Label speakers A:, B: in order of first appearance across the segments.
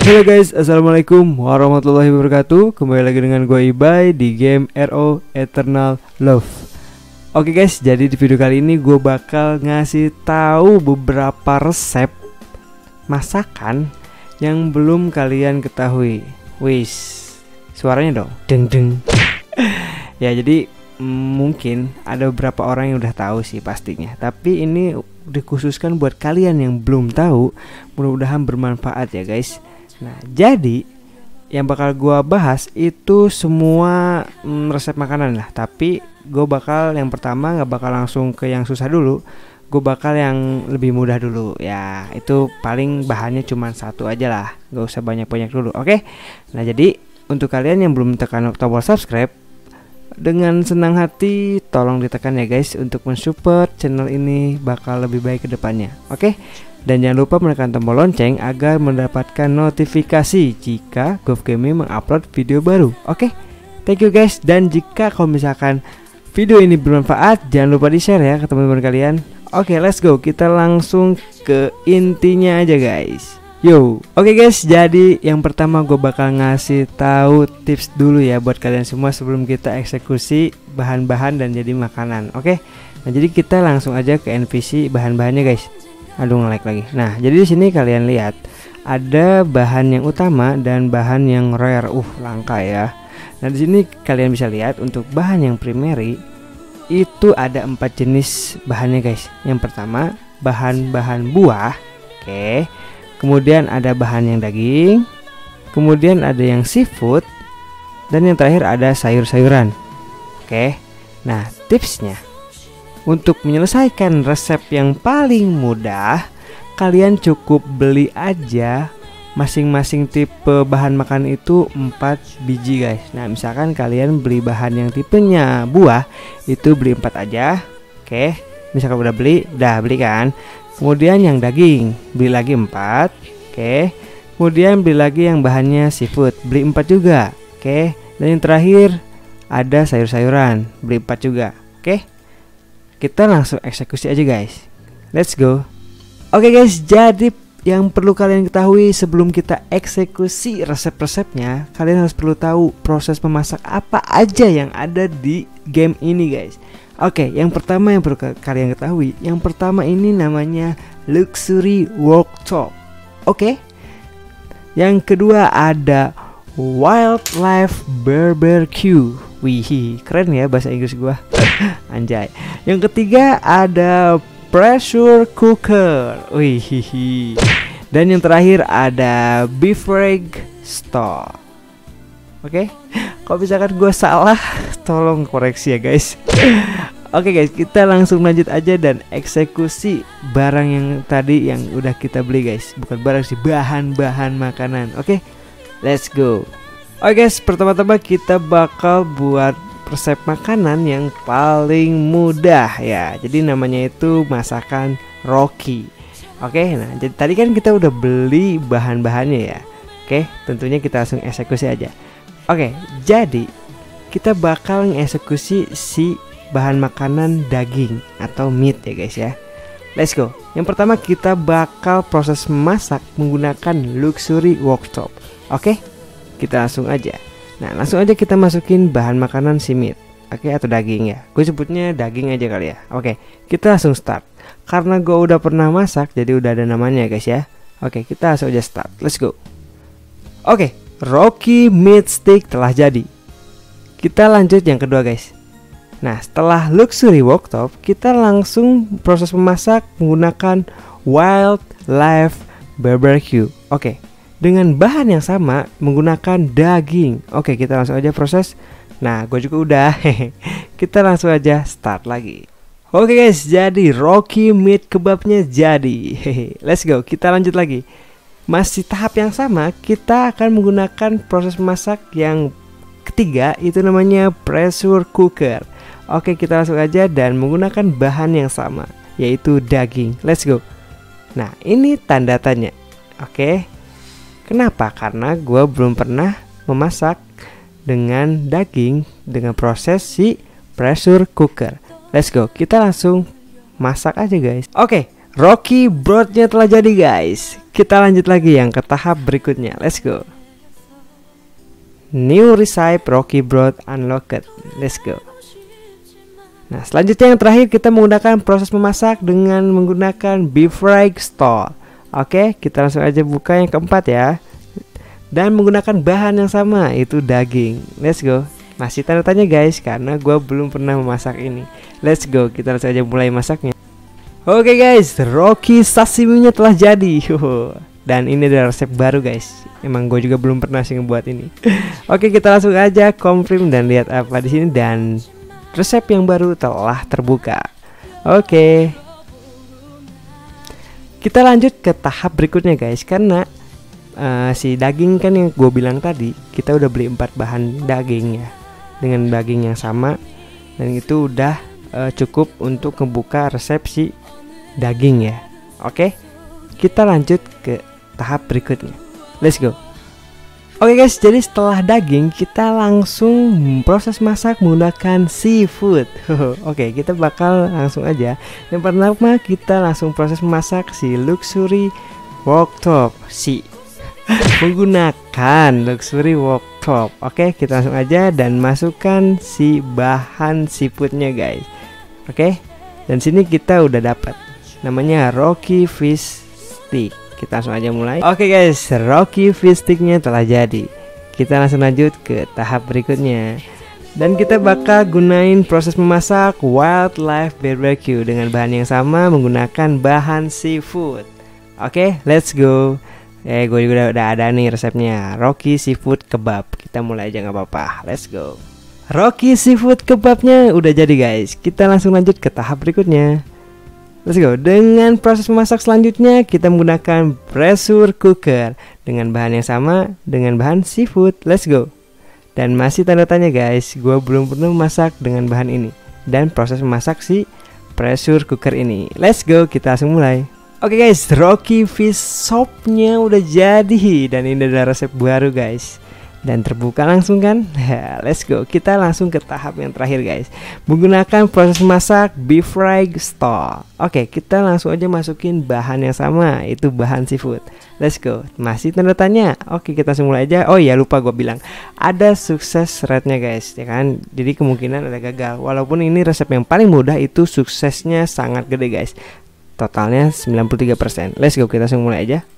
A: Halo guys, assalamualaikum warahmatullahi wabarakatuh. Kembali lagi dengan gue Ibai di game RO Eternal Love. Oke guys, jadi di video kali ini gue bakal ngasih tahu beberapa resep masakan yang belum kalian ketahui. Wis, suaranya dong, deng deng. Ya jadi mungkin ada beberapa orang yang udah tahu sih pastinya, tapi ini dikhususkan buat kalian yang belum tahu. Mudah-mudahan bermanfaat ya guys. Nah, jadi yang bakal gua bahas itu semua resep makanan lah. Tapi gue bakal yang pertama nggak bakal langsung ke yang susah dulu. Gue bakal yang lebih mudah dulu. Ya itu paling bahannya cuma satu aja lah. Gak usah banyak-banyak dulu. Oke. Nah jadi untuk kalian yang belum tekan tombol subscribe, dengan senang hati tolong ditekan ya guys, untuk mensupport channel ini bakal lebih baik ke depannya. Oke. Dan jangan lupa menekan tombol lonceng agar mendapatkan notifikasi jika GovGaming mengupload video baru. Oke, thank you guys. Dan jika kalau misalkan video ini bermanfaat, jangan lupa di share ya ke teman-teman kalian. Oke, let's go. Kita langsung ke intinya aja guys. Yo, oke guys. Jadi yang pertama gue bakal ngasih tahu tips dulu ya buat kalian semua sebelum kita eksekusi bahan-bahan dan jadi makanan. Oke. Nah jadi kita langsung aja ke NPC bahan-bahannya guys. Aduh, nge-lag lagi. Nah, jadi di sini kalian lihat ada bahan yang utama dan bahan yang rare. Langka ya. Nah, di sini kalian bisa lihat untuk bahan yang primary itu ada 4 jenis bahannya, guys. Yang pertama, bahan-bahan buah. Oke. Kemudian ada bahan yang daging. Kemudian ada yang seafood dan yang terakhir ada sayur-sayuran. Oke. Nah, tipsnya untuk menyelesaikan resep yang paling mudah, kalian cukup beli aja masing-masing tipe bahan makan itu 4 biji guys. Nah misalkan kalian beli bahan yang tipenya buah, itu beli 4 aja. Oke, misalkan udah beli kan. Kemudian yang daging beli lagi 4. Oke. Kemudian beli lagi yang bahannya seafood, beli 4 juga. Oke. Dan yang terakhir ada sayur-sayuran, beli 4 juga. Oke. Kita langsung eksekusi aja guys. Let's go. Oke guys, jadi yang perlu kalian ketahui sebelum kita eksekusi resep-resepnya, kalian harus perlu tahu proses memasak apa aja yang ada di game ini guys. Oke, yang pertama yang perlu kalian ketahui, yang pertama ini namanya Luxury Worktop. Oke. Yang kedua ada Wildlife Barbecue. Wih, keren ya bahasa Inggris gua. Anjay. Yang ketiga ada Pressure Cooker. Wih. Dan yang terakhir ada Beefrag Store. Oke. Kalau misalkan gua salah, tolong koreksi ya guys. Oke guys, kita langsung lanjut aja dan eksekusi barang yang tadi yang udah kita beli guys. Bukan barang sih, bahan-bahan makanan. Oke. Let's go. Oke guys, pertama-tama kita bakal buat resep makanan yang paling mudah ya. Jadi namanya itu masakan Rocky. Oke, nah jadi tadi kan kita udah beli bahan-bahannya ya. Oke, tentunya kita langsung eksekusi aja. Oke, jadi kita bakal mengeksekusi si bahan makanan daging atau meat ya guys ya. Let's go. Yang pertama kita bakal proses memasak menggunakan Luxury Worktop. Oke. Kita langsung aja. Nah langsung aja kita masukin bahan makanan si meat. Oke, atau daging ya. Gue sebutnya daging aja kali ya. Oke, kita langsung start. Karena gue udah pernah masak, jadi udah ada namanya guys ya. Oke, kita langsung aja start. Let's go. Oke, Rocky Meat Stick telah jadi. Kita lanjut yang kedua guys. Nah setelah Luxury Worktop, kita langsung proses memasak menggunakan Wildlife Barbecue. Oke, dengan bahan yang sama menggunakan daging. Oke, kita langsung aja proses. Nah, gue juga udah. Kita langsung aja start lagi. Oke guys, jadi Rocky Meat Kebabnya jadi. Let's go, kita lanjut lagi. Masih tahap yang sama, kita akan menggunakan proses memasak yang ketiga, itu namanya Pressure Cooker. Oke, kita langsung aja dan menggunakan bahan yang sama, yaitu daging. Let's go. Nah, ini tanda tanya. Oke. Kenapa? Karena gue belum pernah memasak dengan daging dengan proses si pressure cooker. Let's go, kita langsung masak aja guys. Oke, Rocky brothnya telah jadi guys. Kita lanjut lagi yang ke tahap berikutnya. Let's go. New recipe Rocky broth unlocked. Let's go. Nah, selanjutnya yang terakhir kita menggunakan proses memasak dengan menggunakan beef fry stall. Oke, kita langsung aja buka yang keempat ya. Dan menggunakan bahan yang sama, itu daging. Let's go. Masih tanda tanya guys, karena gue belum pernah memasak ini. Let's go, kita langsung aja mulai masaknya. Oke guys, Rocky sashimi-nya telah jadi. Dan ini adalah resep baru guys. Emang gue juga belum pernah sih ngebuat ini. Oke, kita langsung aja confirm dan lihat apa di sini, dan resep yang baru telah terbuka. Oke. Kita lanjut ke tahap berikutnya guys, karena si daging kan yang gue bilang tadi, kita udah beli 4 bahan daging ya, dengan daging yang sama, dan itu udah cukup untuk membuka resep si daging ya. Oke, kita lanjut ke tahap berikutnya. Let's go. Oke guys, jadi setelah daging kita langsung proses masak menggunakan seafood. Oke, kita bakal langsung aja. Yang pertama kita langsung proses memasak si luxury worktop, menggunakan luxury worktop. Oke, kita langsung aja dan masukkan si bahan seafoodnya guys. Oke, dan sini kita udah dapat namanya Rocky fish stick. Kita langsung aja mulai. Oke guys, Rocky fish sticknya telah jadi. Kita langsung lanjut ke tahap berikutnya, dan kita bakal gunain proses memasak wildlife barbecue dengan bahan yang sama menggunakan bahan seafood. Oke, let's go. Gue juga udah ada nih resepnya, Rocky seafood kebab. Kita mulai aja nggak apa-apa. Let's go. Rocky seafood kebabnya udah jadi guys. Kita langsung lanjut ke tahap berikutnya. Let's go. Dengan proses memasak selanjutnya kita menggunakan pressure cooker dengan bahan yang sama dengan bahan seafood. Let's go. Dan masih tanda tanya guys, gue belum pernah memasak dengan bahan ini dan proses memasak si pressure cooker ini. Let's go, kita langsung mulai. Oke guys, Rocky fish soup-nya udah jadi, dan ini adalah resep baru guys, dan terbuka langsung kan. Let's go, kita langsung ke tahap yang terakhir guys, menggunakan proses masak beef fry stall. Oke, kita langsung aja masukin bahan yang sama, itu bahan seafood. Let's go. Masih tanda tanya. Oke, kita langsung mulai aja. Oh iya, lupa gue bilang, ada sukses rate-nya guys, ya kan. Jadi kemungkinan ada gagal. Walaupun ini resep yang paling mudah, itu suksesnya sangat gede guys. Totalnya 93%. Let's go, kita langsung mulai aja.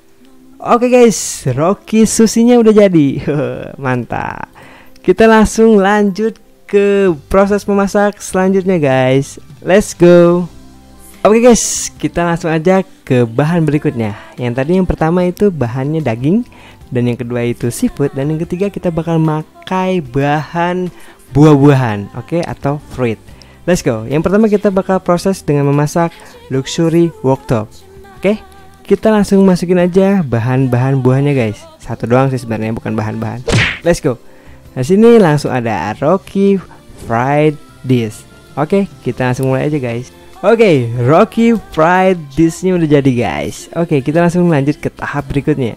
A: Oke guys, Rocky sushinya udah jadi. Mantap. Kita langsung lanjut ke proses memasak selanjutnya guys. Let's go. Oke guys, kita langsung aja ke bahan berikutnya. Yang tadi yang pertama itu bahannya daging, dan yang kedua itu seafood, dan yang ketiga kita bakal pakai bahan buah-buahan, oke, atau fruit. Let's go. Yang pertama kita bakal proses dengan memasak luxury worktop. Oke, kita langsung masukin aja bahan-bahan buahnya guys. Satu doang sih sebenarnya, bukan bahan-bahan. Let's go. Nah, sini langsung ada Rocky fried dish. Oke, kita langsung mulai aja guys. Oke, Rocky fried dish-nya udah jadi guys. Oke, kita langsung lanjut ke tahap berikutnya.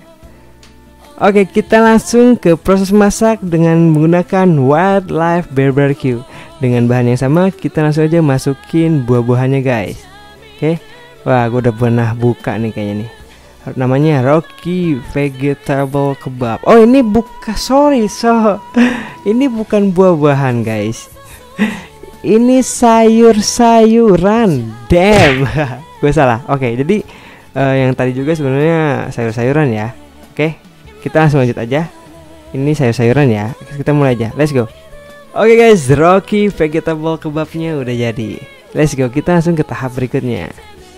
A: Oke, kita langsung ke proses masak dengan menggunakan wildlife barbecue. Dengan bahan yang sama, kita langsung aja masukin buah-buahannya guys. Oke, wah, gue udah pernah buka nih kayaknya nih. Namanya Rocky vegetable kebab. Oh, ini ini bukan buah-buahan guys. Ini sayur-sayuran. Damn, gue salah. Oke, jadi yang tadi juga sebenarnya sayur-sayuran ya. Oke, kita langsung lanjut aja. Ini sayur-sayuran ya. Kita mulai aja. Let's go. Oke guys, Rocky vegetable kebabnya udah jadi. Let's go, kita langsung ke tahap berikutnya.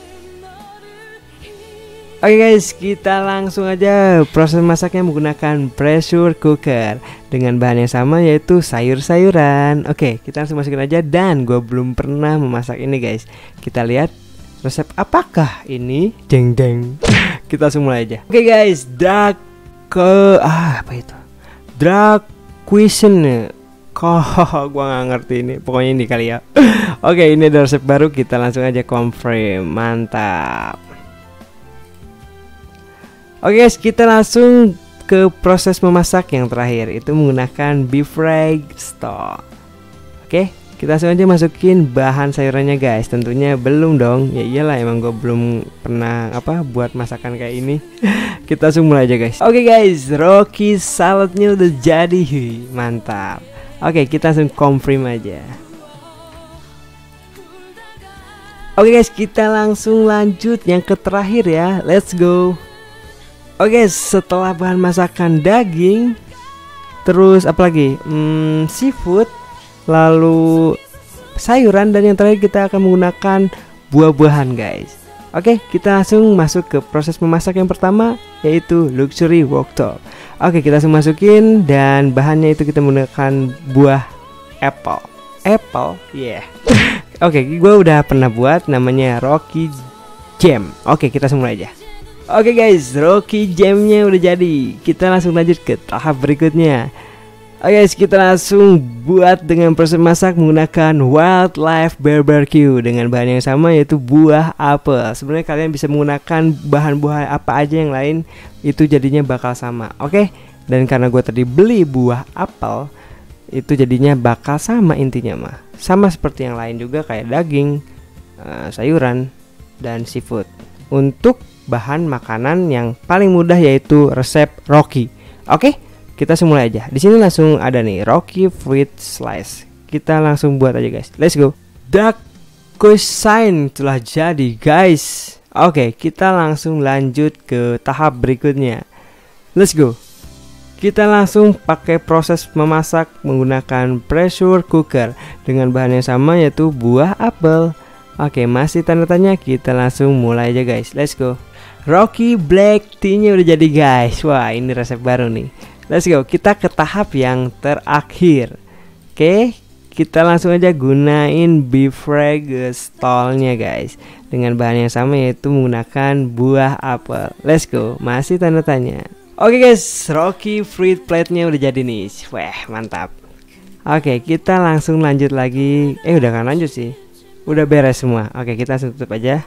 A: Oke guys, kita langsung aja proses masaknya menggunakan pressure cooker dengan bahan yang sama, yaitu sayur-sayuran. Oke, kita langsung masukin aja, dan gue belum pernah memasak ini guys. Kita lihat resep apakah ini. Deng deng. Kita langsung mulai aja. Oke guys, apa itu? Drag question. Gua nggak ngerti ini, pokoknya ini kali ya. Oke, ini ada resep baru, kita langsung aja confirm. Mantap. Oke guys, kita langsung ke proses memasak yang terakhir, itu menggunakan beef fry stall. Oke, kita langsung aja masukin bahan sayurannya guys. Tentunya belum dong, ya iyalah emang gue belum pernah buat masakan kayak ini. Kita langsung mulai aja guys. Oke guys, Rocky saladnya udah jadi, mantap. Oke, kita langsung confirm aja. Oke guys, kita langsung lanjut yang ke terakhir ya, let's go. Oke, setelah bahan masakan daging, terus apalagi seafood, lalu sayuran, dan yang terakhir kita akan menggunakan buah-buahan guys. Oke, kita langsung masuk ke proses memasak yang pertama, yaitu luxury worktop. Oke, kita langsung masukin, dan bahannya itu kita menggunakan buah apple. Yeah. Oke, gue udah pernah buat, namanya Rocky Jam. Oke, kita langsung mulai aja. Oke guys, Rocky Jamnya udah jadi. Kita langsung lanjut ke tahap berikutnya. Oke guys, kita langsung buat dengan proses masak menggunakan wildlife barbecue dengan bahan yang sama, yaitu buah apel. Sebenarnya kalian bisa menggunakan bahan buah apa aja yang lain, itu jadinya bakal sama. Oke, dan karena gue tadi beli buah apel, itu jadinya bakal sama intinya mah. Sama seperti yang lain juga kayak daging, sayuran, dan seafood. Untuk bahan makanan yang paling mudah yaitu resep Rocky. Oke? Kita mulai aja. Di sini langsung ada nih Rocky fruit slice. Kita langsung buat aja guys. Let's go. Duck cuisine telah jadi guys. Oke, kita langsung lanjut ke tahap berikutnya. Let's go. Kita langsung pakai proses memasak menggunakan pressure cooker dengan bahan yang sama, yaitu buah apel. Oke, masih tanda tanya, kita langsung mulai aja guys. Let's go. Rocky black tea-nya udah jadi guys. Wah, ini resep baru nih. Let's go, kita ke tahap yang terakhir. Oke, kita langsung aja gunain beef stolnya guys, dengan bahan yang sama, yaitu menggunakan buah apel. Let's go, masih tanda tanya. Oke guys, Rocky fruit plate-nya udah jadi nih. Wah, mantap. Oke, kita langsung lanjut lagi. Udah kan lanjut sih, udah beres semua. Oke, kita langsung tutup aja.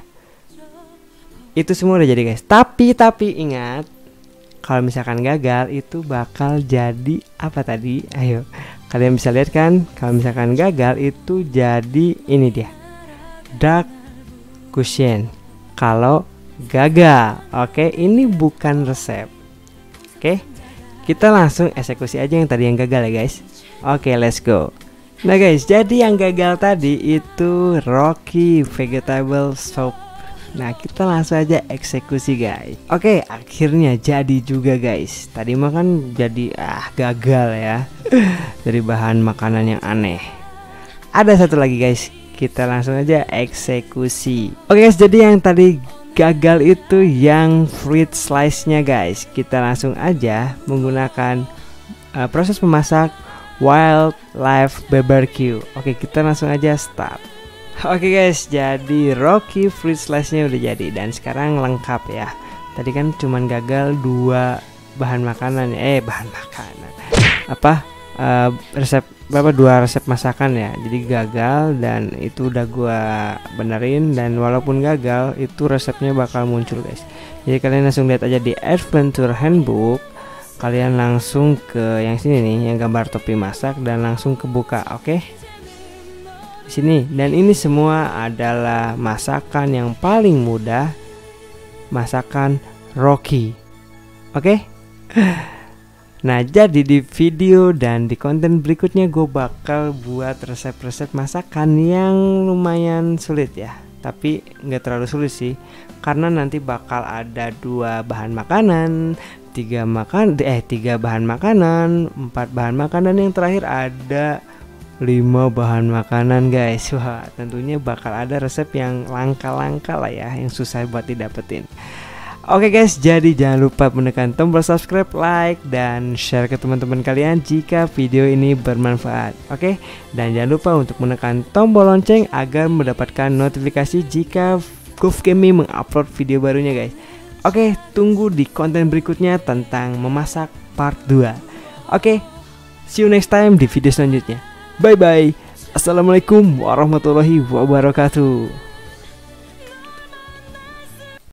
A: Itu semua udah jadi guys. Tapi ingat, kalau misalkan gagal itu bakal jadi apa tadi? Ayo, kalian bisa lihat kan, kalau misalkan gagal itu jadi ini dia, duck cuisine. Kalau gagal, oke, ini bukan resep. Oke, kita langsung eksekusi aja yang tadi yang gagal ya guys. Oke, let's go. Nah guys, jadi yang gagal tadi itu Rocky vegetable soup. Nah, kita langsung aja eksekusi guys. Oke, akhirnya jadi juga guys. Tadi mah kan jadi gagal ya. Dari bahan makanan yang aneh. Ada satu lagi guys, kita langsung aja eksekusi. Oke guys, jadi yang tadi gagal itu yang fruit slice-nya guys. Kita langsung aja menggunakan proses memasak wildlife barbecue. Oke, kita langsung aja start. Oke guys, jadi Rocky fruit slice-nya udah jadi, dan sekarang lengkap ya. Tadi kan cuman gagal dua bahan makanan, dua resep masakan ya. Jadi gagal, dan itu udah gua benerin, dan walaupun gagal itu resepnya bakal muncul guys. Jadi kalian langsung lihat aja di Adventure Handbook. Kalian langsung ke yang sini nih, yang gambar topi masak, dan langsung kebuka. Oke, sini, dan ini semua adalah masakan yang paling mudah, masakan Rocky. Oke. Nah, jadi di video dan di konten berikutnya gue bakal buat resep-resep masakan yang lumayan sulit ya, tapi nggak terlalu sulit sih, karena nanti bakal ada dua bahan makanan, tiga bahan makanan, 4 bahan makanan, yang terakhir ada 5 bahan makanan guys. Wah, tentunya bakal ada resep yang langka-langka lah ya, yang susah buat didapetin. Oke guys, jadi jangan lupa menekan tombol subscribe, like, dan share ke teman-teman kalian jika video ini bermanfaat. Oke, dan jangan lupa untuk menekan tombol lonceng agar mendapatkan notifikasi jika Golf Gaming mengupload video barunya guys. Oke, tunggu di konten berikutnya tentang memasak part 2. Oke, see you next time di video selanjutnya. Bye bye. Assalamualaikum warahmatullahi wabarakatuh.